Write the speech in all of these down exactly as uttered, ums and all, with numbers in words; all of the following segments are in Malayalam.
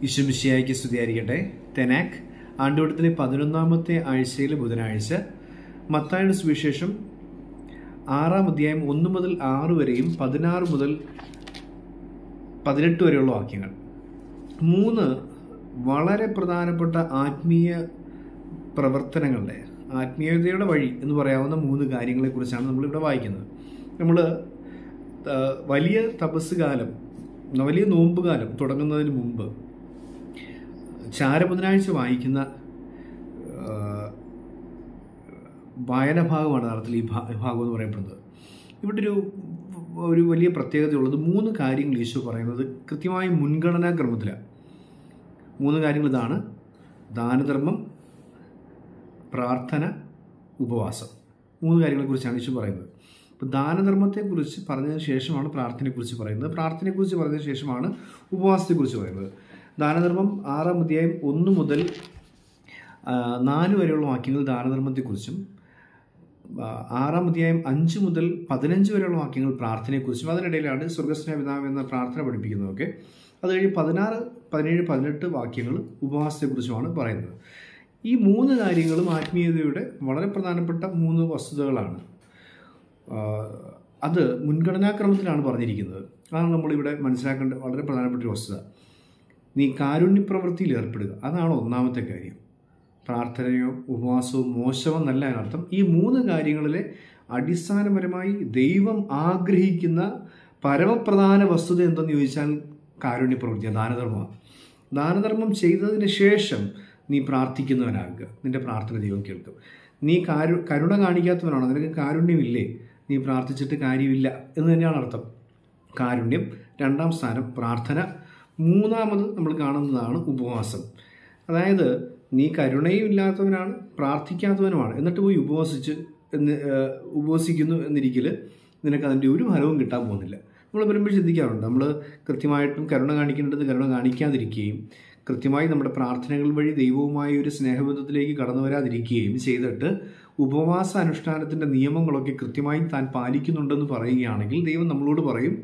ഈശോമിശിഹായ്ക്ക് സ്തുതിയായിരിക്കട്ടെ. തെനാക്ക് ആണ്ടുവട്ടത്തിലെ പതിനൊന്നാമത്തെ ആഴ്ചയിലെ ബുധനാഴ്ച മത്തായിയുടെ സുവിശേഷം ആറാം അധ്യായം ഒന്ന് മുതൽ ആറ് വരെയും പതിനാറ് മുതൽ പതിനെട്ട് വരെയുള്ള വാക്യങ്ങൾ. മൂന്ന് വളരെ പ്രധാനപ്പെട്ട ആത്മീയ പ്രവർത്തനങ്ങളുടെ ആത്മീയതയുടെ വഴി എന്ന് പറയാവുന്ന മൂന്ന് കാര്യങ്ങളെക്കുറിച്ചാണ് നമ്മളിവിടെ വായിക്കുന്നത്. നമ്മൾ വലിയ തപസ് കാലം, വലിയ നോമ്പ് കാലം തുടങ്ങുന്നതിന് മുമ്പ് ചാരബുധനാഴ്ച വായിക്കുന്ന വായനഭാഗമാണ് യഥാർത്ഥത്തിൽ ഈ ഭാഗം എന്ന് പറയപ്പെടുന്നത്. ഇവിടെ ഒരു ഒരു വലിയ പ്രത്യേകതയുള്ളത് മൂന്ന് കാര്യങ്ങൾ ഈശോ പറയുന്നത് കൃത്യമായ മുൻഗണനാ ക്രമത്തിലാണ്. മൂന്ന് കാര്യങ്ങൾ ഇതാണ്: ദാനധർമ്മം, പ്രാർത്ഥന, ഉപവാസം. മൂന്ന് കാര്യങ്ങളെക്കുറിച്ചാണ് ഈശോ പറയുന്നത്. അപ്പോൾ ദാനധർമ്മത്തെക്കുറിച്ച് പറഞ്ഞതിന് ശേഷമാണ് പ്രാർത്ഥനയെക്കുറിച്ച് പറയുന്നത്. പ്രാർത്ഥനയെക്കുറിച്ച് പറഞ്ഞതിന് ശേഷമാണ് ഉപവാസത്തെക്കുറിച്ച് പറയുന്നത്. ദാനധർമ്മം ആറാം അധ്യായം ഒന്ന് മുതൽ നാല് വരെയുള്ള വാക്യങ്ങൾ ദാനധർമ്മത്തെക്കുറിച്ചും, ആറാം അധ്യായം അഞ്ച് മുതൽ പതിനഞ്ച് വരെയുള്ള വാക്യങ്ങൾ പ്രാർത്ഥനയെക്കുറിച്ചും, അതിനിടയിലാണ് സ്വർഗ്ഗസ്ഥനായ പിതാവേ എന്ന പ്രാർത്ഥന പഠിപ്പിക്കുന്നതൊക്കെ. അത് കഴിഞ്ഞ് പതിനാറ് പതിനേഴ് പതിനെട്ട് വാക്യങ്ങൾ ഉപവാസത്തെക്കുറിച്ചുമാണ് പറയുന്നത്. ഈ മൂന്ന് കാര്യങ്ങളും ആത്മീയതയുടെ വളരെ പ്രധാനപ്പെട്ട മൂന്ന് വസ്തുതകളാണ്. അത് മുൻഗണനാക്രമത്തിലാണ് പറഞ്ഞിരിക്കുന്നത്. അതാണ് നമ്മളിവിടെ മനസ്സിലാക്കേണ്ട വളരെ പ്രധാനപ്പെട്ട ഒരു വസ്തുത. നീ കാരുണ്യപ്രവൃത്തിയിൽ ഏർപ്പെടുക, അതാണ് ഒന്നാമത്തെ കാര്യം. പ്രാർത്ഥനയോ ഉപവാസവും മോശമെന്നല്ല അതിനർത്ഥം. ഈ മൂന്ന് കാര്യങ്ങളിലെ അടിസ്ഥാനപരമായി ദൈവം ആഗ്രഹിക്കുന്ന പരമപ്രധാന വസ്തുത എന്തെന്ന് ചോദിച്ചാൽ കാരുണ്യപ്രവൃത്തിയാണ്, ദാനധർമ്മമാണ്. ദാനധർമ്മം ചെയ്തതിന് ശേഷം നീ പ്രാർത്ഥിക്കുന്നവനാകുക, നിന്റെ പ്രാർത്ഥന ദൈവം കേൾക്കും. നീ കാരു കരുണ കാണിക്കാത്തവനാണോ, നിനക്ക് കാരുണ്യമില്ലേ, നീ പ്രാർത്ഥിച്ചിട്ട് കാര്യമില്ല എന്ന് തന്നെയാണ് അർത്ഥം. കാരുണ്യം രണ്ടാം സ്ഥാനം, പ്രാർത്ഥന മൂന്നാമത് നമ്മൾ കാണുന്നതാണ് ഉപവാസം. അതായത് നീ കരുണയും ഇല്ലാത്തവനാണ്, പ്രാർത്ഥിക്കാത്തവനുമാണ്, എന്നിട്ട് പോയി ഉപവസിച്ച് എന്ന് ഉപവസിക്കുന്നു എന്നിരിക്കൽ നിനക്ക് അതിൻ്റെ ഒരു ഫലവും കിട്ടാൻ പോകുന്നില്ല. നമ്മൾ വരുമ്പോൾ ചിന്തിക്കാറുണ്ട്, നമ്മൾ കൃത്യമായിട്ടും കരുണ കാണിക്കേണ്ടത് കരുണ കാണിക്കാതിരിക്കുകയും കൃത്യമായി നമ്മുടെ പ്രാർത്ഥനകൾ വഴി ദൈവവുമായി ഒരു സ്നേഹബന്ധത്തിലേക്ക് കടന്നു വരാതിരിക്കുകയും ചെയ്തിട്ട് ഉപവാസ അനുഷ്ഠാനത്തിൻ്റെ നിയമങ്ങളൊക്കെ കൃത്യമായി താൻ പാലിക്കുന്നുണ്ടെന്ന് പറയുകയാണെങ്കിൽ ദൈവം നമ്മളോട് പറയും,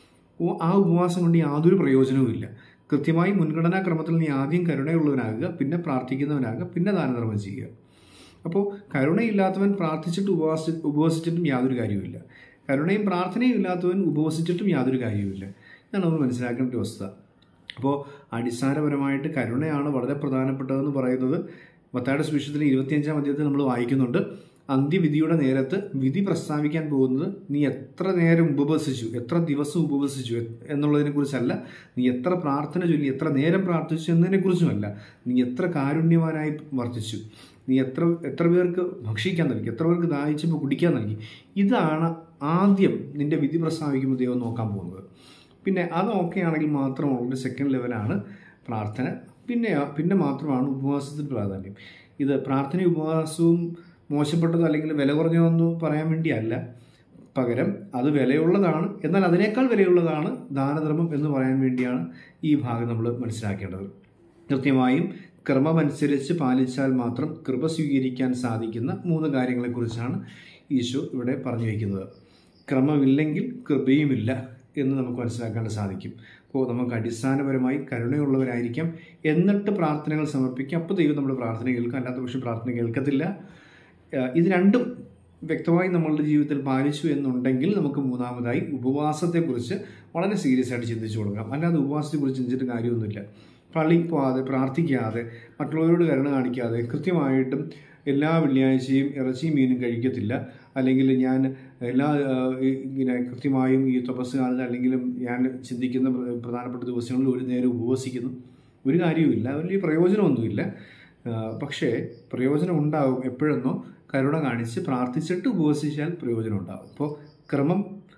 ആ ഉപവാസം കൊണ്ട് യാതൊരു പ്രയോജനവും ഇല്ല. കൃത്യമായി മുൻഗണനാ ക്രമത്തിൽ നീ ആദ്യം കരുണയുള്ളവനാകുക, പിന്നെ പ്രാർത്ഥിക്കുന്നവനാകുക, പിന്നെ ദാനധർമ്മം ചെയ്യുക. അപ്പോൾ കരുണയില്ലാത്തവൻ പ്രാർത്ഥിച്ചിട്ട് ഉപവാസി ഉപവസിച്ചിട്ടും യാതൊരു കാര്യവുമില്ല. കരുണയും പ്രാർത്ഥനയും ഇല്ലാത്തവൻ ഉപവസിച്ചിട്ടും യാതൊരു കാര്യവുമില്ല. ഇതാണ് നമ്മൾ മനസ്സിലാക്കേണ്ട ഒരു വസ്തുത. അപ്പോൾ അടിസ്ഥാനപരമായിട്ട് കരുണയാണ് വളരെ പ്രധാനപ്പെട്ടതെന്ന് പറയുന്നത് മത്തായിയുടെ സുവിശേഷത്തിലെ ഇരുപത്തിയഞ്ചാം അധ്യായത്തിൽ നമ്മൾ വായിക്കുന്നുണ്ട്. അന്ത്യവിധിയുടെ നേരത്ത് വിധി പ്രസ്താവിക്കാൻ പോകുന്നത് നീ എത്ര നേരം ഉപവസിച്ചു, എത്ര ദിവസം ഉപവസിച്ചു എന്നുള്ളതിനെക്കുറിച്ചല്ല, നീ എത്ര പ്രാർത്ഥന ചൊല്ലി, എത്ര നേരം പ്രാർത്ഥിച്ചു എന്നതിനെക്കുറിച്ചുമല്ല, നീ എത്ര കാരുണ്യവാനായി വർദ്ധിച്ചു, നീ എത്ര എത്ര പേർക്ക് ഭക്ഷിക്കാൻ നൽകി, എത്ര പേർക്ക് ദാഹിച്ചപ്പോൾ കുടിക്കാൻ നൽകി. ഇതാണ് ആദ്യം നിന്റെ വിധി പ്രസ്താവിക്കുമ്പോൾ ദൈവം നോക്കാൻ പോകുന്നത്. പിന്നെ അത് ഓക്കെ ആണെങ്കിൽ മാത്രമുള്ള സെക്കൻഡ് ലെവലാണ് പ്രാർത്ഥന. പിന്നെ പിന്നെ മാത്രമാണ് ഉപവാസത്തിന് പ്രാധാന്യം. ഇത് പ്രാർത്ഥനയും ഉപവാസവും മോശപ്പെട്ടതോ അല്ലെങ്കിൽ വില കുറഞ്ഞതെന്നോ പറയാൻ വേണ്ടിയല്ല, പകരം അത് വിലയുള്ളതാണ്. എന്നാൽ അതിനേക്കാൾ വിലയുള്ളതാണ് ദാനധർമ്മം എന്ന് പറയാൻ വേണ്ടിയാണ് ഈ ഭാഗം നമ്മൾ മനസ്സിലാക്കേണ്ടത്. കൃത്യമായും ക്രമമനുസരിച്ച് പാലിച്ചാൽ മാത്രം കൃപ സ്വീകരിക്കാൻ സാധിക്കുന്ന മൂന്ന് കാര്യങ്ങളെക്കുറിച്ചാണ് ഈശോ ഇവിടെ പറഞ്ഞു വയ്ക്കുന്നത്. ക്രമമില്ലെങ്കിൽ കൃപയുമില്ല എന്ന് നമുക്ക് മനസ്സിലാക്കാൻ സാധിക്കും. അപ്പോൾ നമുക്ക് അടിസ്ഥാനപരമായി കരുണയുള്ളവരായിരിക്കാം, എന്നിട്ട് പ്രാർത്ഥനകൾ സമർപ്പിക്കാം. അപ്പോൾ ദൈവം നമ്മുടെ പ്രാർത്ഥന കേൾക്കും, അല്ലാത്ത പക്ഷേ പ്രാർത്ഥന കേൾക്കത്തില്ല. ഇത് രണ്ടും വ്യക്തമായി നമ്മളുടെ ജീവിതത്തിൽ പാലിച്ചു എന്നുണ്ടെങ്കിൽ നമുക്ക് മൂന്നാമതായി ഉപവാസത്തെക്കുറിച്ച് വളരെ സീരിയസ് ആയിട്ട് ചിന്തിച്ചു കൊടുക്കാം. അല്ലാതെ ഉപവാസത്തെക്കുറിച്ച് ചിന്തിച്ചിട്ട് കാര്യമൊന്നുമില്ല. പള്ളിയിൽ പോകാതെ, പ്രാർത്ഥിക്കാതെ, മറ്റുള്ളവരോട് കരുണ കാണിക്കാതെ, കൃത്യമായിട്ടും എല്ലാ വെള്ളിയാഴ്ചയും ഇറച്ചിയും മീനും കഴിക്കത്തില്ല, അല്ലെങ്കിൽ ഞാൻ എല്ലാ ഇങ്ങനെ കൃത്യമായും ഈ തപസ് കാലത്ത് അല്ലെങ്കിലും ഞാൻ ചിന്തിക്കുന്ന പ്രധാനപ്പെട്ട ദിവസങ്ങളിൽ ഒരു നേരം ഉപവസിക്കുന്നു, ഒരു കാര്യവുമില്ല, വലിയ പ്രയോജനമൊന്നുമില്ല. പക്ഷേ പ്രയോജനം ഉണ്ടാകും എപ്പോഴെന്നോ കരുണ കാണിച്ച് പ്രാർത്ഥിച്ചിട്ട് ഉപവസിച്ചാൽ പ്രയോജനം ഉണ്ടാകും. അപ്പോൾ ക്രമം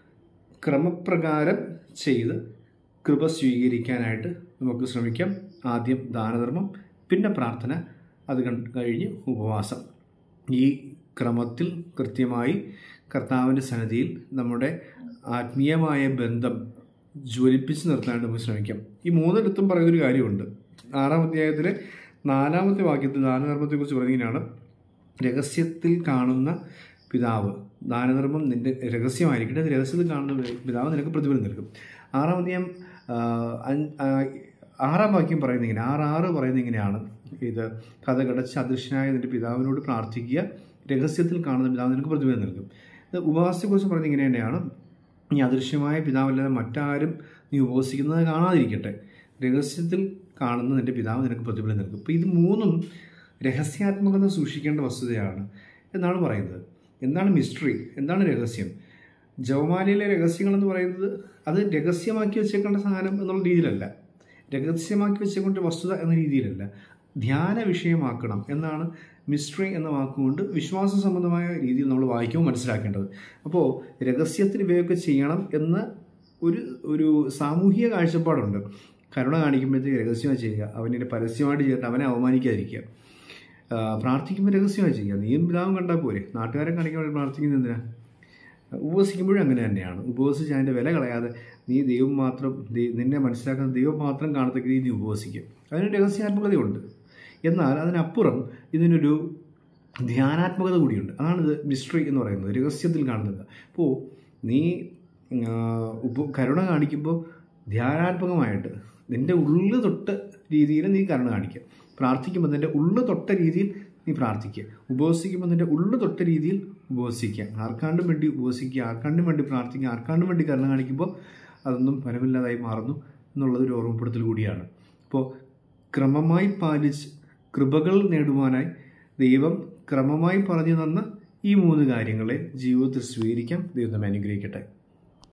ക്രമപ്രകാരം ചെയ്ത് കൃപ സ്വീകരിക്കാനായിട്ട് നമുക്ക് ശ്രമിക്കാം. ആദ്യം ദാനധർമ്മം, പിന്നെ പ്രാർത്ഥന, അത് കഴിഞ്ഞ് ഉപവാസം. ഈ ക്രമത്തിൽ കൃത്യമായി കർത്താവിൻ്റെ സന്നിധിയിൽ നമ്മുടെ ആത്മീയമായ ബന്ധം ജ്വലിപ്പിച്ച് നിർത്താനായിട്ട് നമുക്ക് ശ്രമിക്കാം. ഈ മൂന്നിടത്തും പറയുന്നൊരു കാര്യമുണ്ട്. ആറാം അധ്യായത്തിലെ നാലാമത്തെ വാക്യത്തിൽ ദാനധർമ്മത്തെക്കുറിച്ച് പറയുന്നതിനാണ്, രഹസ്യത്തിൽ കാണുന്ന പിതാവ്, ദാനധർമ്മം നിന്റെ രഹസ്യമായിരിക്കട്ടെ, രഹസ്യത്തിൽ കാണുന്ന പിതാവ് നിനക്ക് പ്രതിഫലം നൽകും. ആറാം അധ്യായം ആറാം വാക്യം പറയുന്നത് ഇങ്ങനെ ആറ് ആറ് പറയുന്നത് ഇങ്ങനെയാണ്, ഇത് കഥ കടച്ച് അദൃശ്യനായ നിന്റെ പിതാവിനോട് പ്രാർത്ഥിക്കുക, രഹസ്യത്തിൽ കാണുന്ന പിതാവ് നിനക്ക് പ്രതിഫലം നൽകും. ഇത് ഉപവാസത്തെക്കുറിച്ച് പറയുന്നത് ഇങ്ങനെ തന്നെയാണ്, നീ അദൃശ്യമായ പിതാവല്ലാതെ മറ്റാരും നീ ഉപവസിക്കുന്നത് കാണാതിരിക്കട്ടെ, രഹസ്യത്തിൽ കാണുന്ന നിന്റെ പിതാവ് നിനക്ക് പ്രതിഫലം നൽകും. അപ്പോൾ ഇത് മൂന്നും രഹസ്യാത്മകത സൂക്ഷിക്കേണ്ട വസ്തുതയാണ് എന്നാണ് പറയുന്നത്. എന്താണ് മിസ്റ്ററി, എന്താണ് രഹസ്യം? ജപമാലയിലെ രഹസ്യങ്ങളെന്ന് പറയുന്നത് അത് രഹസ്യമാക്കി വെച്ചേക്കേണ്ട സാധനം എന്നുള്ള രീതിയിലല്ല, രഹസ്യമാക്കി വെച്ചേക്കേണ്ട വസ്തുത എന്ന രീതിയിലല്ല, ധ്യാന വിഷയമാക്കണം എന്നാണ് മിസ്റ്ററി എന്ന വാക്കുകൊണ്ട് വിശ്വാസ സംബന്ധമായ രീതിയിൽ നമ്മൾ വായിക്കുമ്പോൾ മനസ്സിലാക്കേണ്ടത്. അപ്പോൾ രഹസ്യത്തിൽ ഇവയൊക്കെ ചെയ്യണം എന്ന ഒരു ഒരു സാമൂഹിക കാഴ്ചപ്പാടുണ്ട്. കരുണ കാണിക്കുമ്പോഴത്തേക്ക് രഹസ്യമായി ചെയ്യുക, അവനെ പരസ്യമായിട്ട് ചെയ്തിട്ട് അവനെ അവമാനിക്കാതിരിക്കുക. പ്രാർത്ഥിക്കുമ്പോൾ രഹസ്യമായി ചെയ്യുക, നീയും പിതാവും കണ്ടാൽ പോരെ, നാട്ടുകാരെ കാണിക്കാൻ വേണ്ടി പ്രാർത്ഥിക്കുന്നത് എന്തിനാ? ഉപവസിക്കുമ്പോഴും അങ്ങനെ തന്നെയാണ്. ഉപവസിച്ച് അതിൻ്റെ വില കളയാതെ നീ ദൈവം മാത്രം നിന്നെ മനസ്സിലാക്കുന്ന ദൈവം മാത്രം കാണത്തക്ക രീതി നീ ഉപവസിക്കും. അതിന് രഹസ്യാത്മകതയുണ്ട്. എന്നാൽ അതിനപ്പുറം ഇതിനൊരു ധ്യാനാത്മകത കൂടിയുണ്ട്. അതാണ് ഇത് മിസ്റ്ററി എന്ന് പറയുന്നത്, രഹസ്യത്തിൽ കാണുന്നത്. അപ്പോൾ നീ ഉപ കരുണ കാണിക്കുമ്പോൾ ധ്യാനാത്മകമായിട്ട് നിൻ്റെ ഉള്ളു തൊട്ട രീതിയിൽ നീ കരുണ കാണിക്കുക. പ്രാർത്ഥിക്കുമ്പോൾ നിൻ്റെ ഉള്ളു തൊട്ട രീതിയിൽ നീ പ്രാർത്ഥിക്കുക. ഉപവസിക്കുമ്പോൾ നിൻ്റെ ഉള്ളു തൊട്ട രീതിയിൽ ഉപവസിക്കുക. ആർക്കാണ്ടും വേണ്ടി ഉപവസിക്കുക, ആർക്കാണ്ടും വേണ്ടി പ്രാർത്ഥിക്കുക, ആർക്കാണ്ടും വേണ്ടി കരുണ കാണിക്കുമ്പോൾ അതൊന്നും ഫലമില്ലാതായി മാറുന്നു എന്നുള്ളതൊരു ഓർമ്മപ്പെടുത്തൽ കൂടിയാണ്. അപ്പോൾ ക്രമമായി പാലിച്ച് കൃപകൾ നേടുവാനായി ദൈവം ക്രമമായി പറഞ്ഞു തന്ന ഈ മൂന്ന് കാര്യങ്ങളെ ജീവിതത്തിൽ സ്വീകരിക്കാം. ദൈവം നമ്മെ അനുഗ്രഹിക്കട്ടെ.